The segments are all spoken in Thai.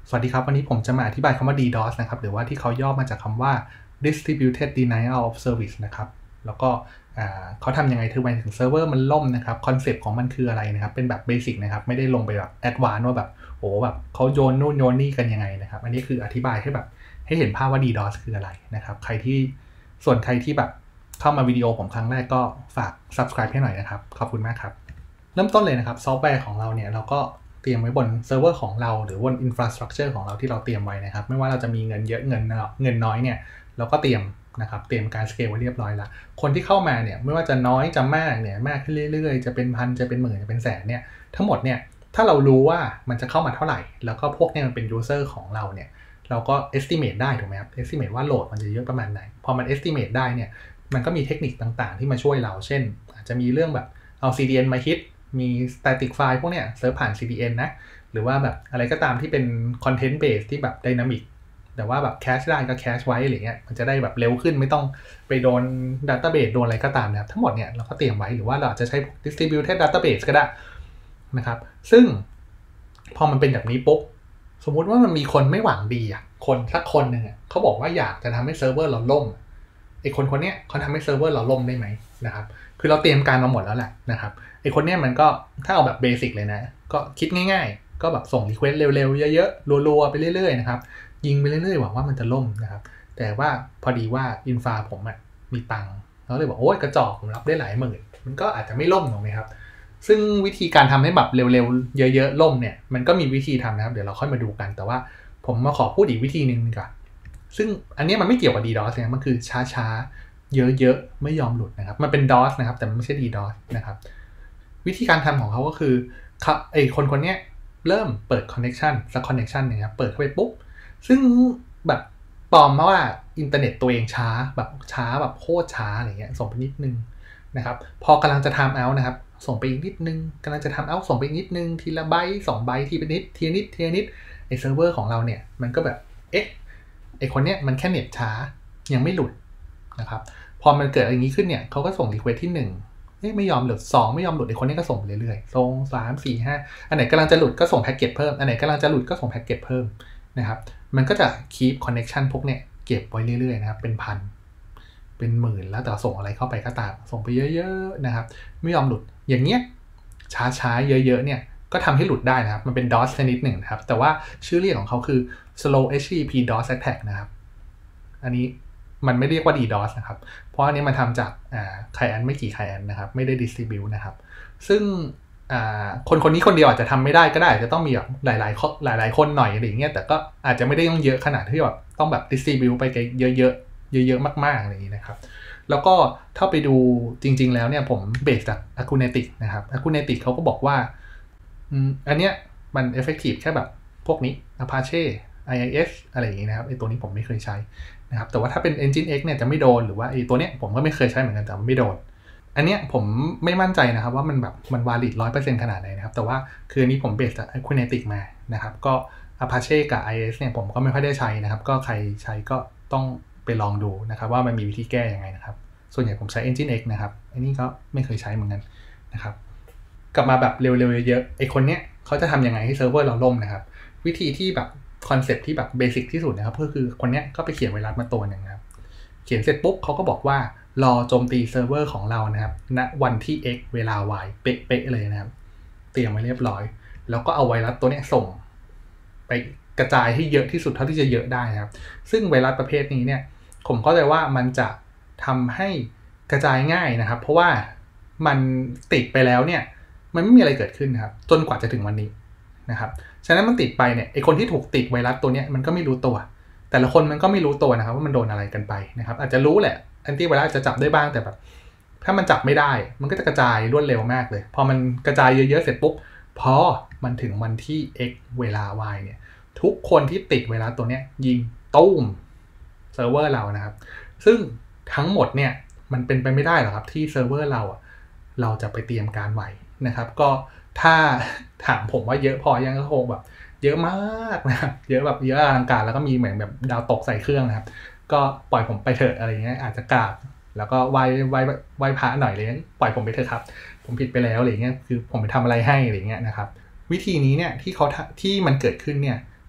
สวัสดีครับวันนี้ผมจะมาอธิบายคำว่า DDoS นะครับหรือว่าที่เขาย่อมาจากคำว่า Distributed Denial of Service นะครับแล้วก็เขาทำยังไงถึงเซิร์ฟเวอร์มันล่มนะครับคอนเซปต์ของมันคืออะไรนะครับเป็นแบบเบสิกนะครับไม่ได้ลงไปแบบแอดวานซ์ว่าแบบโอ้แบบเขาโยนนู่นโยนนี่กันยังไงนะครับอันนี้คืออธิบายให้แบบให้เห็นภาพว่า DDoS คืออะไรนะครับใครที่แบบเข้ามาวิดีโอผมครั้งแรกก็ฝาก subscribe ให้หน่อยนะครับขอบคุณมากครับเริ่มต้นเลยนะครับซอฟต์แวร์ของเราเนี่ยเราก็เตรียมไว้บนเซิร์ฟเวอร์ของเราหรือบนอินฟราสตรัคเจอร์ของเราที่เราเตรียมไว้นะครับไม่ว่าเราจะมีเงินเยอะเงินน้อยเนี่ยเราก็เตรียมนะครับเตรียมการสเกลไว้เรียบร้อยแล้วคนที่เข้ามาเนี่ยไม่ว่าจะน้อยจะมากเนี่ยมากขึ้นเรื่อยๆจะเป็นพันจะเป็นหมื่นจะเป็นแสนเนี่ยทั้งหมดเนี่ยถ้าเรารู้ว่ามันจะเข้ามาเท่าไหร่แล้วก็พวกเนี่ยมันเป็นยูเซอร์ของเราเนี่ยเราก็ estimate ได้ถูกไหมครับ estimate ว่าโหลดมันจะเยอะประมาณไหนพอมัน estimate ได้เนี่ยมันก็มีเทคนิคต่างๆที่มาช่วยเราเช่นอาจจะมีเรื่องแบบเอา CDN มาฮิตมี static file พวกเนี้ยเซิร์ฟผ่าน CDN นะหรือว่าแบบอะไรก็ตามที่เป็น content base ที่แบบ dynamic แต่ว่าแบบแคชได้ก็แคชไว้อะไรเงี้ยมันจะได้แบบเร็วขึ้นไม่ต้องไปโดน database โดนอะไรก็ตามนะครับทั้งหมดเนี่ยเราก็เตรียมไว้หรือว่าเราอาจจะใช้ distributed database ก็ได้นะครับซึ่งพอมันเป็นแบบนี้ปุ๊บสมมุติว่ามันมีคนไม่หวังดีอ่ะคนสักคนหนึ่งอ่ะเขาบอกว่าอยากจะทำให้เซิร์ฟเวอร์เราล่มไอ้คนเนี้ยเขาทำให้เซิร์ฟเวอร์เราล่มได้ไหมนะครับคือเราเตรียมการมาหมดแล้วแหละนะครับไอ้คนเนี้ยมันก็ถ้าเอาแบบเบสิกเลยนะก็คิดง่ายๆก็แบบส่งรีเควสเร็วๆเยอะๆรัวๆไปเรื่อยๆนะครับยิงไปเรื่อยๆหวังว่ามันจะล่มนะครับแต่ว่าพอดีว่าอินฟาผมอะมีตังค์เขาเลยบอกโอ้ยกระจอกผมรับได้หลายหมื่นมันก็อาจจะไม่ล่มถูกไหมครับซึ่งวิธีการทำให้แบบเร็วๆเยอะๆล่มเนี่ยมันก็มีวิธีทำนะครับเดี๋ยวเราค่อยมาดูกันแต่ว่าผมมาขอพูดอีกวิธีนึงก่อนซึ่งอันนี้มันไม่เกี่ยวกับ DDoS นะมันคือช้าๆเยอะๆไม่ยอมหลุดนะครับมันเป็น DOS นะครับแต่มันไม่ใช่ DDoS นะครับวิธีการทำของเขาก็คือไอ้คนเนี้ยเริ่มเปิด connection สัก connection นึงครับเปิดเข้าไปปุ๊บซึ่งแบบปลอมมาว่าอินเทอร์เน็ตตัวเองช้าแบบโคตรช้าอะไรเงี้ยส่งไปนิดนึงนะครับพอกำลังจะ time out นะครับส่งไปอีกนิดนึงกำลังจะ time out ส่งไปอีกนิดนึงทีละไบต์2ไบต์ทีละนิดไอ้เซิร์ฟเวอร์ของเราเนี่ยมันก็แบบเอ๊ะไอ้คนเนี้ยมันแค่เน็ตช้ายังไม่หลุดนะครับพอมันเกิดอะไรอย่างนี้ขึ้นเนี่ยเขาก็ส่ง request ที่1ไม่ยอมหลุด2ไม่ยอมหลุดไอ้คนนี้ก็ส่งเรื่อยๆส่ง3 4 5อันไหนกำลังจะหลุดก็ส่งแพ็กเกจเพิ่มอันไหนกำลังจะหลุดก็ส่งแพ็กเกจเพิ่มนะครับมันก็จะ keep connection พวกเนี้ยเก็บไว้เรื่อยๆนะครับเป็นพันเป็นหมื่นแล้วแต่ส่งอะไรเข้าไปก็ตามส่งไปเยอะๆนะครับไม่ยอมหลุดอย่างเงี้ยช้าๆเยอะๆเนี่ยก็ทำให้หลุดได้นะครับมันเป็น DOS ชนิดหนึ่งนะครับแต่ว่าชื่อเรียกของเขาคือ slow HTTP DOS attack นะครับอันนี้มันไม่เรียกว่า DDoS นะครับเพราะอันนี้มันทำจากclient ไม่กี่ client นะครับไม่ได้ distribute นะครับซึ่งคนนี้คนเดียวอาจจะทำไม่ได้ก็ได้จะต้องมีแบบหลายคนหน่อยอะไรอย่างเงี้ยแต่ก็อาจจะไม่ได้ต้องเยอะขนาดที่แบบต้องแบบ distribute ไปเยอะมากๆอะไรอย่างนี้นะครับแล้วก็ถ้าไปดูจริงๆแล้วเนี่ยผมเบสจาก Akunetic นะครับ Akunetic เขาก็บอกว่าอันเนี้ยมัน effective แค่แบบพวกนี้ Apache IIS อะไรอย่างงี้นะครับไอตัวนี้ผมไม่เคยใช้นะครับแต่ว่าถ้าเป็น Engine X เนี่ยจะไม่โดนหรือว่าไอตัวเนี้ยผมก็ไม่เคยใช้เหมือนกันแต่ไม่โดนอันเนี้ยผมไม่มั่นใจนะครับว่ามันแบบมัน valid 100% ขนาดไหนนะครับแต่ว่าคืออันนี้ผมเบสจาก Akunetic มานะครับก็ Apache กับ IIS เนี่ยผมก็ไม่ค่อยได้ใช้นะครับก็ใครใช้ก็ต้องไปลองดูนะครับว่ามันมีวิธีแก้ยังไงนะครับส่วนใหญ่ผมใช้ Engine X นะครับอันนี้ก็ไม่เคยใช้เหมือนกันนะครับกลับมาแบบเร็วๆเยอะๆไอคนเนี้ยเขาจะทำยังไงให้เซิร์ฟเวอร์เราล่มนะครับวิธีที่แบบคอนเซ็ปต์ที่แบบเบสิกที่สุดนะครับก็คือคนเนี้ยก็ไปเขียนไวรัสมาตัวหนึ่งนะครับเขียนเสร็จปุ๊บเขาก็บอกว่ารอโจมตีเซิร์ฟเวอร์ของเรานะครับณวันที่ x เวลา y เป๊ะๆเลยนะครับเตรียมไว้เรียบร้อยแล้วก็เอาไวรัสตัวเนี้ยส่งไปกระจายให้เยอะที่สุดเท่าที่จะเยอะได้นะครับซึ่งไวรัสประเภทนี้เนี่ยผมเข้าใจว่ามันจะทำให้กระจายง่ายนะครับเพราะว่ามันติดไปแล้วเนี่ยมันไม่มีอะไรเกิดขึ้นนะครับจนกว่าจะถึงวันนี้นะครับฉะนั้นมันติดไปเนี่ยไอคนที่ถูกติดไวรัสตัวนี้มันก็ไม่รู้ตัวแต่ละคนมันก็ไม่รู้ตัวนะครับว่ามันโดนอะไรกันไปนะครับอาจจะรู้แหละแอนตี้ไวรัสจะจับได้บ้างแต่แบบถ้ามันจับไม่ได้มันก็จะกระจายรวดเร็วมากเลยพอมันกระจายเยอะๆเสร็จปุ๊บพอมันถึงวันที่ x เวลา y เนี่ยทุกคนที่ติดไวรัสตัวนี้ยิงตุ้มเซิร์ฟเวอร์เรานะครับซึ่งทั้งหมดเนี่ยมันเป็นไปไม่ได้หรอกครับที่เซิร์ฟเวอร์เราจะไปเตรียมการไหวนะครับก็ถ้าถามผมว่าเยอะพอยังก็คงแบบเยอะมากนะครับเยอะแบบเยอะอลังการแล้วก็มีเหมือนแบบดาวตกใส่เครื่องนะครับก็ปล่อยผมไปเถอะอะไรเงี้ยอาจจะกราบแล้วก็ไหว้พระหน่อยอะไรเงี้ยปล่อยผมไปเถอะครับผมผิดไปแล้วอะไรเงี้ยคือผมไปทำอะไรให้อะไรเงี้ยนะครับวิธีนี้เนี่ยที่มันเกิดขึ้นเนี่ย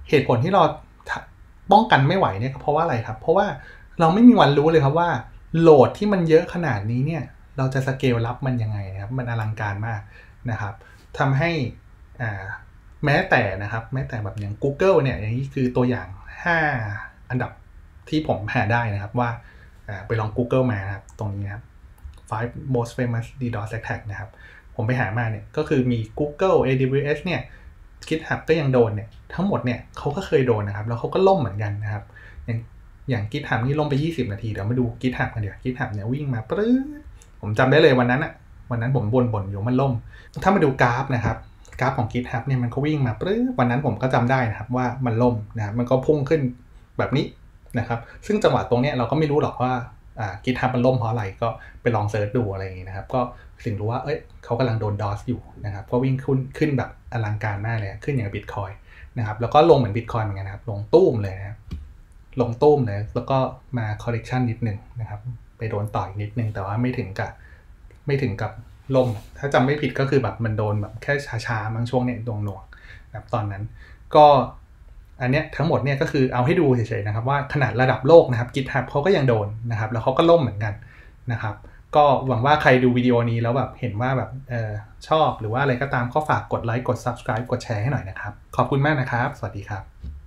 เหตุผลที่เราป้องกันไม่ไหวเนี่ยเพราะว่าอะไรครับเพราะว่าเราไม่มีวันรู้เลยครับว่าโหลดที่มันเยอะขนาดนี้เนี่ยเราจะสเกลรับมันยังไงนะครับมันอลังการมากนะครับทำให้แม้แต่แบบอย่าง Google เนี่ยอย่างนี้คือตัวอย่าง5อันดับที่ผมหาได้นะครับว่าไปลอง Google มานะครับตรงนี้นะครับ 5 most famous DDoS attack นะครับผมไปหามาเนี่ยก็คือมี Google AWS เนี่ย GitHub ก็ยังโดนเนี่ยทั้งหมดเนี่ยเขาก็เคยโดนนะครับแล้วเขาก็ล่มเหมือนกันนะครับอย่าง GitHub นี่ล่มไป20นาทีเดี๋ยวมาดู GitHub กันเดี๋ยว GitHub เนี่ยวิ่งมาปึ๊ดผมจำได้เลยวันนั้นผมบ่นอยู่มันล่มถ้ามาดูกราฟนะครับกราฟของ GitHub เนี่ยมันก็วิ่งมาปึ๊ดวันนั้นผมก็จำได้นะครับว่ามันล่มนะครับมันก็พุ่งขึ้นแบบนี้นะครับซึ่งจังหวะตรงเนี้ยเราก็ไม่รู้หรอกว่าGitHub มันล่มเพราะอะไรก็ไปลองเซิร์ชดูอะไรอย่างงี้นะครับก็ถึงรู้ว่าเขากำลังโดน DOS อยู่นะครับก็วิ่งขึ้นแบบอลังการมากเลยขึ้นอย่าง Bitcoin นะครับแล้วก็ลงเหมือน Bitcoin เหมือนกันนะครับลงตุ้มเลยนะครับลงตุ้มเลยแล้วก็มา correction นิดนึงนะครับไปโดนต่ออีกนิดนึงแต่ว่าไม่ถึงกับลงถ้าจำไม่ผิดก็คือแบบมันโดนแบบแค่ช้าๆบางช่วงเนี่ยหน่วงๆแบบตอนนั้นก็อันเนี้ยทั้งหมดเนี่ยก็คือเอาให้ดูเฉยๆนะครับว่าขนาดระดับโลกนะครับ GitHub เขาก็ยังโดนนะครับแล้วเขาก็ล่มเหมือนกันนะครับก็หวังว่าใครดูวิดีโอนี้แล้วแบบเห็นว่าแบบชอบหรือว่าอะไรก็ตามก็ฝากกดไลค์กด Subscribe กดแชร์ให้หน่อยนะครับขอบคุณมากนะครับสวัสดีครับ